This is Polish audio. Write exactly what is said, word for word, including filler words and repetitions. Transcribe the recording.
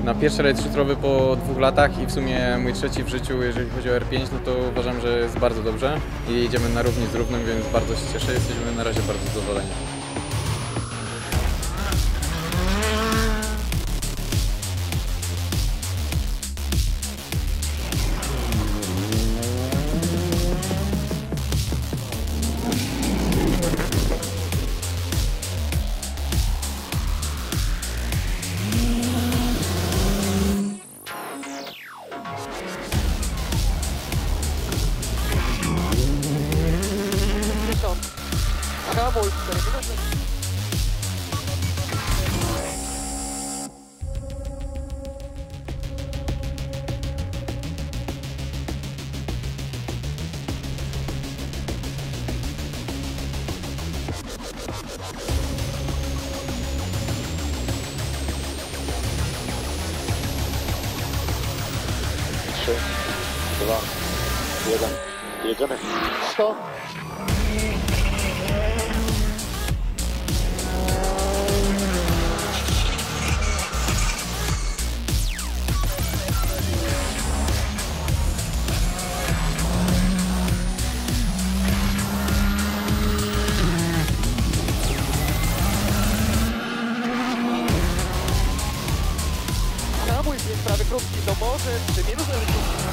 Na pierwszy rajd shooterowy po dwóch latach i w sumie mój trzeci w życiu, jeżeli chodzi o R pięć, no to uważam, że jest bardzo dobrze i jedziemy na równi z równym, więc bardzo się cieszę. Jesteśmy na razie bardzo zadowoleni. Hamuj, cztery minuty. Trzy, dwa, jeden. Jedziemy. Sto. Hamuj, prawy krótki do morza, trzy minuty.